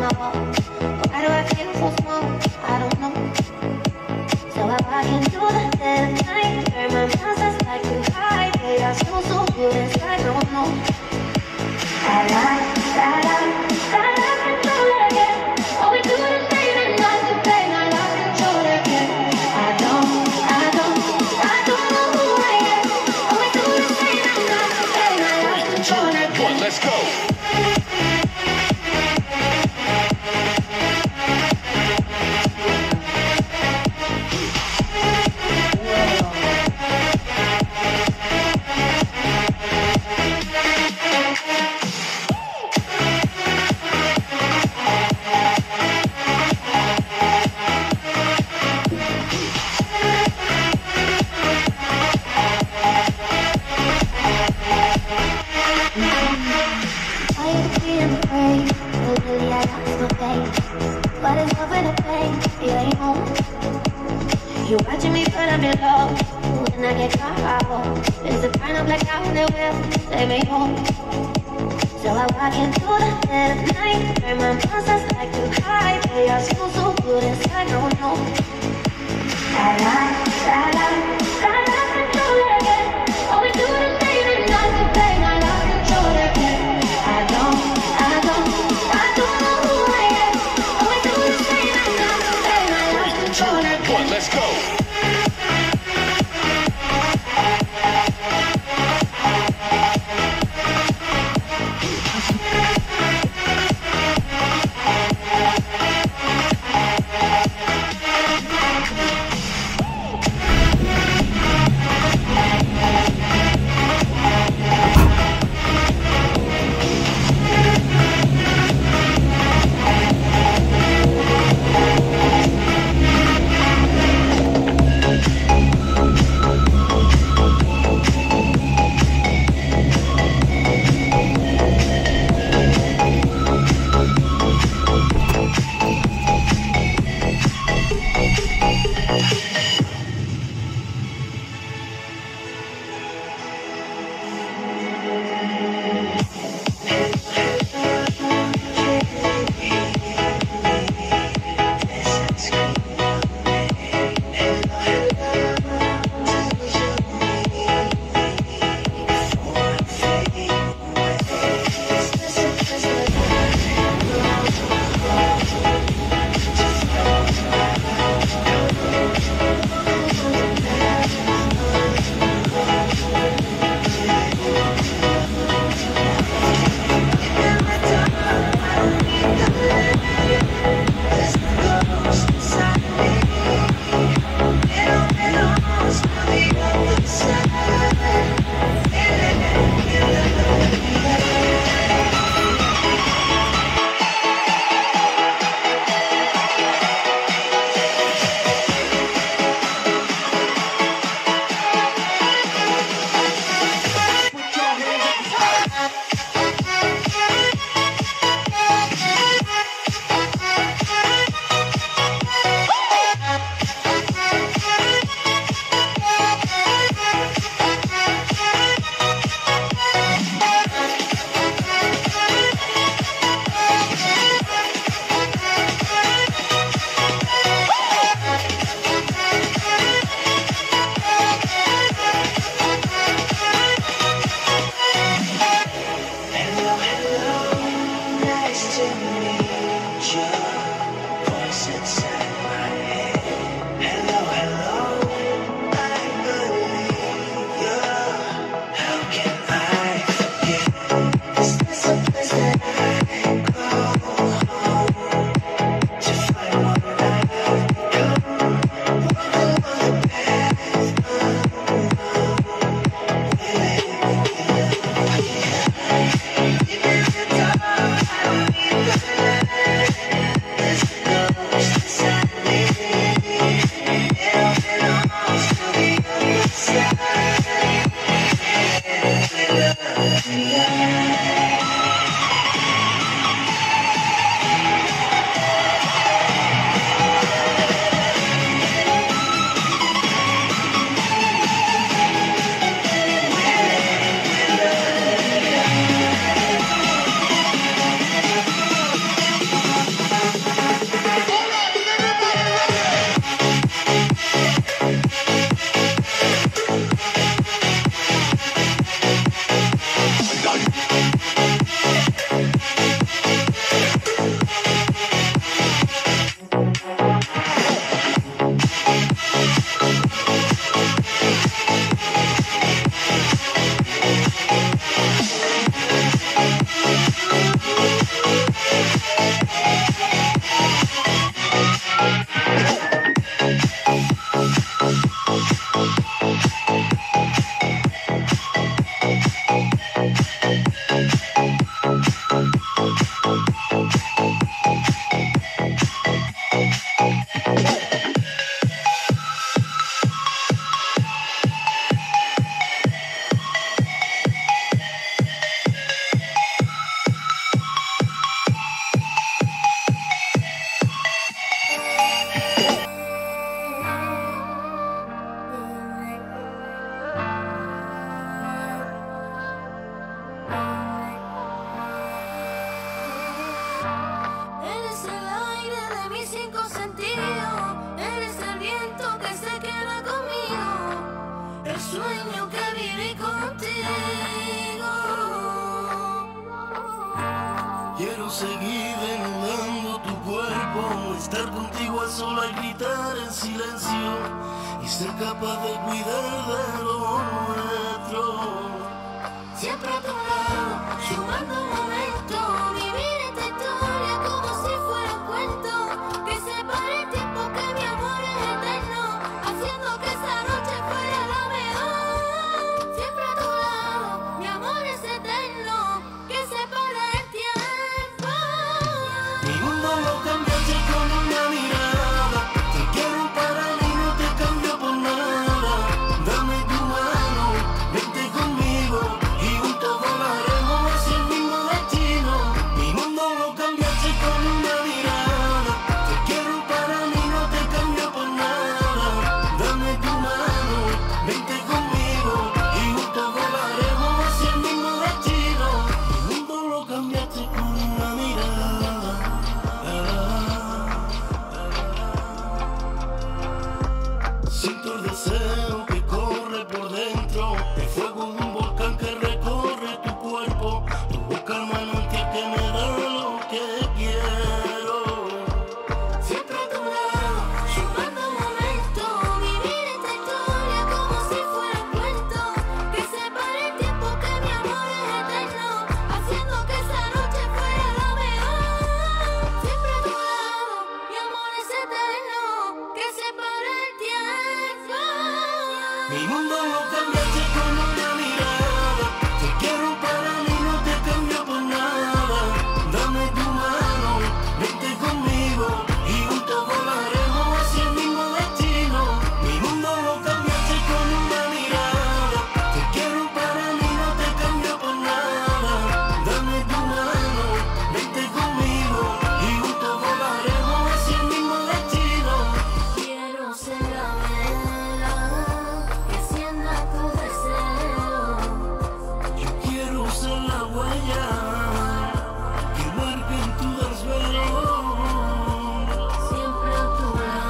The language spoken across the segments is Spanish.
my wall. Why do I feel so small? I don't know. So I walk into the dead of night, turn my monsters like to hide. They are still so good inside, no one knows. I lie, control it again. All we do is save and not to play. I lost control again. I don't know who I am. All we do is save and not to play. I lost control again. Let's go. You're watching me, but I'm in love. When I get caught, I won't. There's a final blackout and it will take me home. So I walk into the dead of night, turn my monsters like to hide. They are still so good inside, no one knows. I lie, control it again. All we do is save and not to play. I lost control again. I don't know who I am. All we do is save and not to play. I lost control again. Let's go. sueño que viví contigo. Quiero seguir desnudando tu cuerpo, estar contigo a solas y gritar en silencio y ser capaz de cuidar de lo nuestro. Siempre a tu lado, sumando momentos, vivir esta historia como si fuera un cuento, que separe el tiempo que mi amor es eterno, haciendo que esa noche fuera la mejor. Siempre a tu lado, mi amor es eterno, que separe el tiempo. Mi mundo lo cambiaste con una mirada, te quiero para mí, no te cambio por nada. Dame tu mano, vente conmigo y juntos volaremos hacia el mismo destino. Mi mundo lo cambiaste con una mirada, te quiero para mí, no te cambio por nada. Dame tu mano, vente conmigo y juntos volaremos hacia el mismo destino. Mi mundo lo cambiaste con una mirada. Siento el deseo que corre por dentro, el fuego de un volcán que recorre tu cuerpo, tu boca el manantial que me da lo que quiero. Siempre a tu lado, sumando momentos, vivir esta historia como si fuera un cuento, que separe el tiempo que mi amor es eterno, haciendo que esa noche fuera la mejor. Siempre a tu lado, mi amor es eterno, que separe el tiempo. Mi mundo lo cambiaste con una mirada, te quiero para mí, no te cambio por nada. Dame tu mano, vente conmigo y juntos volaremos hacia el mismo destino. Mi mundo lo cambiaste con una mirada, te quiero para mí, no te cambio por nada. Dame tu mano, vente conmigo y juntos volaremos hacia el mismo destino. Quiero ser la vela que encienda tu deseo. Yo quiero ser la huella que marque en tu desvelo. Siempre a tu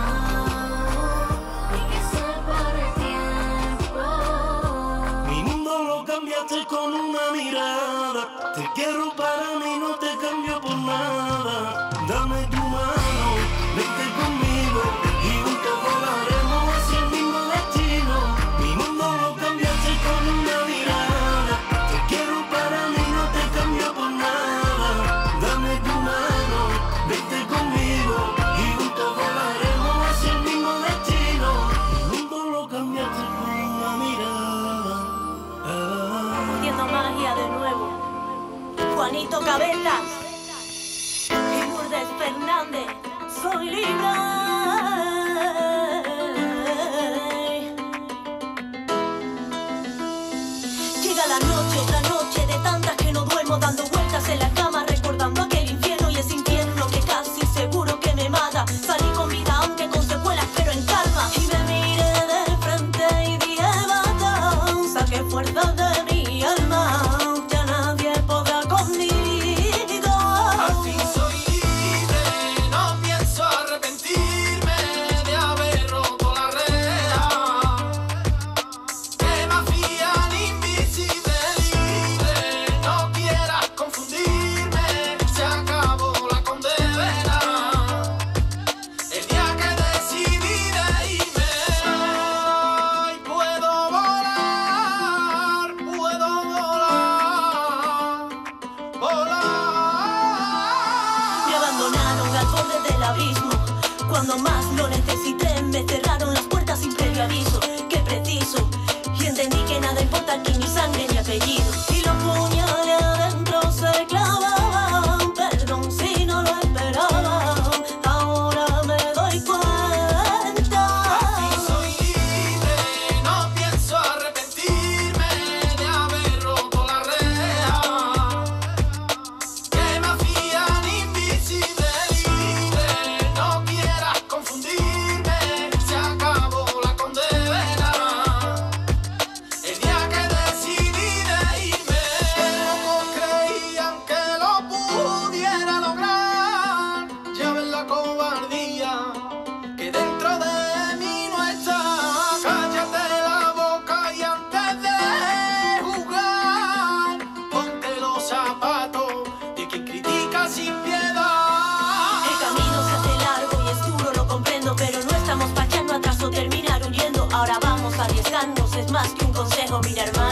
lado y que separe el tiempo. Mi mundo lo cambiaste con una mirada, te quiero para mí, no te cambio por nada. Dame tu mano, vente conmigo y juntos volaremos hacia el mismo destino. Mi mundo lo cambiaste con una mirada, te quiero para mí, no te cambio por nada. Dame tu mano, vente conmigo y juntos volaremos hacia el mismo destino. Mi mundo lo cambiaste con una mirada. Haciendo magia de nuevo. Juanito Cabezas y Lourdes Fernández. Soy libre. Llega la noche, otra noche de tantas que no duermo, dando vueltas en la cama, recordando aquel infierno y ese infierno que casi seguro que me mata. Salí con vida aunque con secuelas, pero en calma. Y me miré de frente y dije basta, saqué fuerzas de mi alma, ya nadie podrá conmigo. Al fin soy libre, no pienso arrepentirme de haber roto la reja. Que me hacían invisible, libre, no quieras confundirme, se acabó la condena. El día que decidí de irme, hoy puedo volar, volar. Me abandonaron al borde del abismo, cuando más lo necesité me cerraron las puertas sin previo aviso. Qué preciso, y entendí que nada importa aquí, ni sangre ni apellido. Y los puñales adentro se clavaban, perdón si no lo esperaba, ahora me doy cuenta. Al fin soy libre, no pienso arrepentirme de haber roto la reja. Que me hacían invisible, libre, no quieras confundirme, se acabó la condena. El día que decidí de irme, consejo, mira hermano.